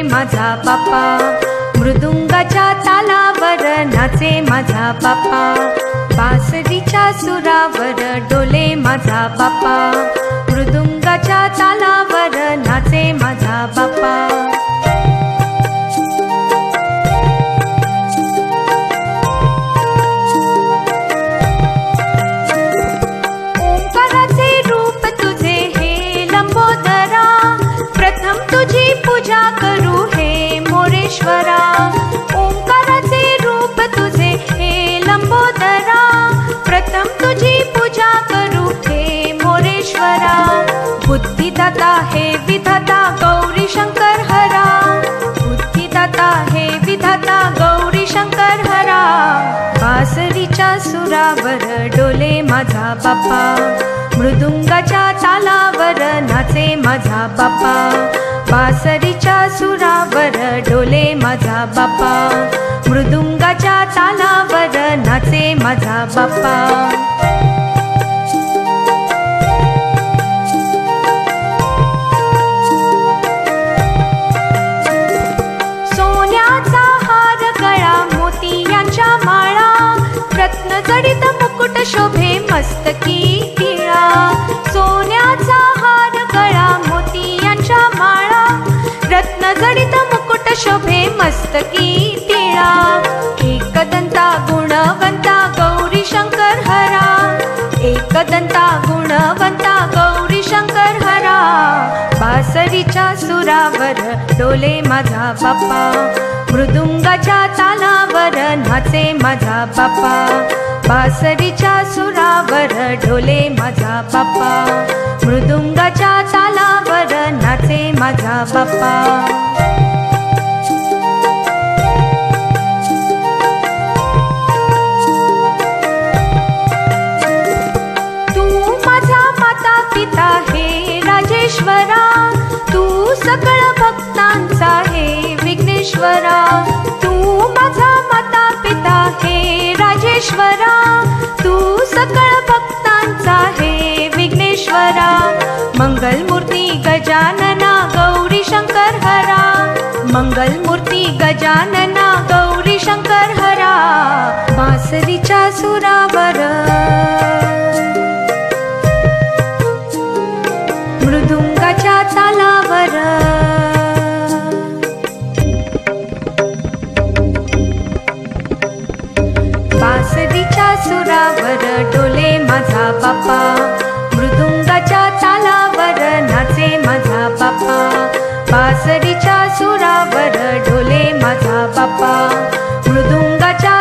माझा बाप्पा, मृदुंगाच्या तालावर नाचे माझा बाप्पा, बासरीच्या सुरावर डोले माझा बाप्पा, मृदुंगाच्या तालावर नाचे माझा बाप्पा। ओंकाराचे रूप तुझे हे लंबोदरा, प्रथम तुझी पूजा करू हे मोरेश्वरा। ओंकाराचे रूप तुझे हे लंबोदरा, प्रथम तुझी पूजा करू हे मोरेश्वरा। बुद्धिदाता हे विधाता गौरी शंकर हरा, बुद्धिदाता हे विधाता गौरी शंकर हरा। बासरीच्या सुरावर डोले माझा बाप्पा, मृदुंगाच्या तालावर नाचे माझा बाप्पा, बासरीच्या सुरावर डोले माझा बाप्पा, मृदुंगाच्या तालावर नाचे माझा बाप्पा। सोन्याचा हार गळा मोतियांच्या माळा, रत्न जडित मुकुट शोभे मस्तकी टिळा। सोन्याचा हार गळा मोतियांच्या माळा, रत्न जडित मुकुट शोभे मस्तकी टिळा। एकदंता गुणवंता गौरी शंकर हरा, एकदंता गुणवंता गौरी शंकर हरा। बासरीच्या सुरावर डोले माझा बाप्पा, मृदुंगाच्या तालावर नाचे माझा बाप्पा, बासरीच्या सुरावर डोले माझा बाप्पा, मृदुंगाच्या तालावर नाचे माझा बाप्पा। तू माझा माता पिता हे राजेश्वरा, तू सकळ भक्तांचा हे विघ्नेश्वरा। तू माझा माता पिता हे राजेश्वरा, तू सकळ भक्तांचा हे विघ्नेश्वरा। मंगलमूर्ती गजानना गौरी शंकर हरा, मंगलमूर्ती गजानना गौरी शंकर हरा। बासरीच्या सुरावर मृदुंगाच्या तालावर बासरीच्या सुरावर डोले माझा बाप्पा, मृदुंगाच्या तालावर नाचे माझा बाप्पा, बासरीच्या सुरावर डोले माझा बाप्पा, मृदुंगाच्या